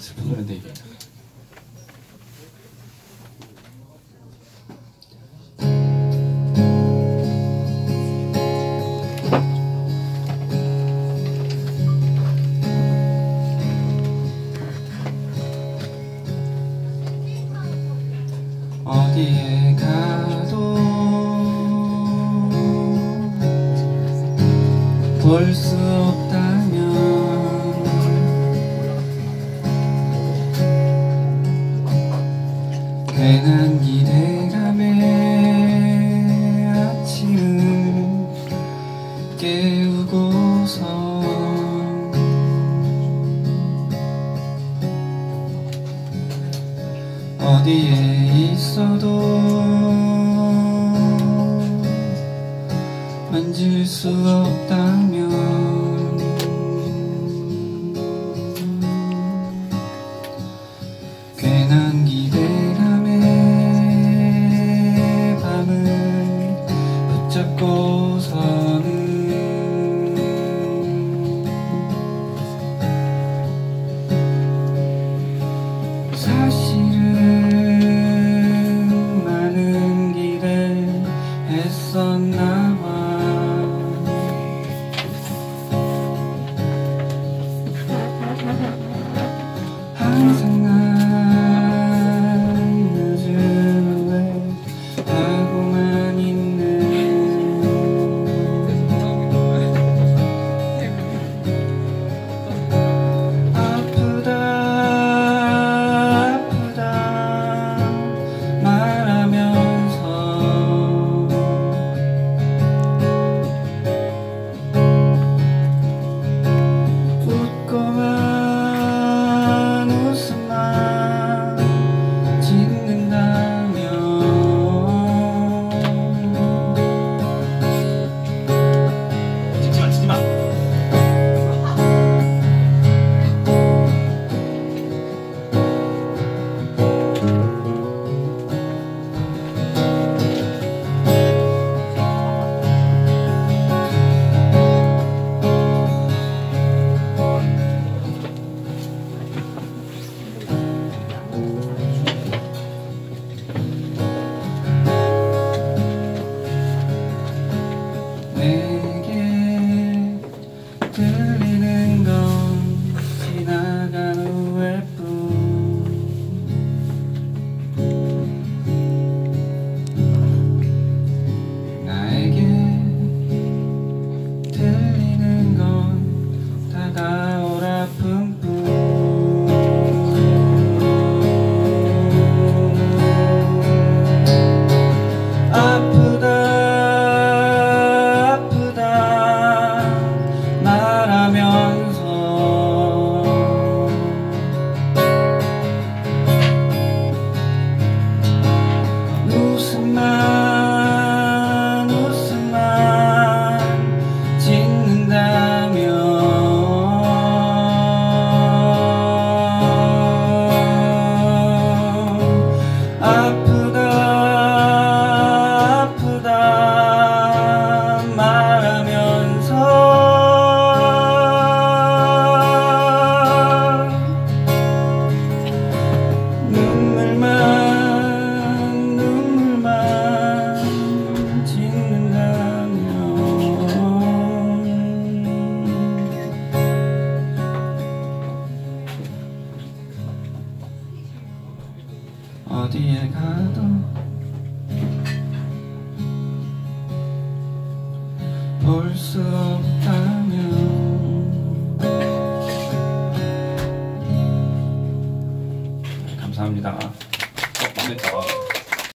슬픈 노래인데 이게. 어디에 가도 볼 수 없다면 괜한 기대감에 아침을 깨우고서 어디에 있어도 만질 수 없다면 괜한 기대감에 밤을 붙잡고서는 사실은 많은 기대했었나 봐. 항상 난 늦으면 왜 하고만 있네. 아프다 아프다 말하면서 웃고만 웃음만 짓는다면 찍지마 찍지마. 내게 들리는 건 지나간 후회뿐. 나에게 들리는 건 다가올 아픔뿐. 아프다 말하면서 웃음만 짓는다면 아프다 말하면서 눈물만 짓는다면 어디에 가도 볼 수 없다면 감사합니다. 망했다.